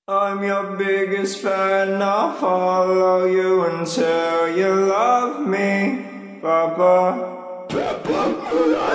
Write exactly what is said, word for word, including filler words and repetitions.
I'm your biggest fan, I'll follow you until you love me, Papa.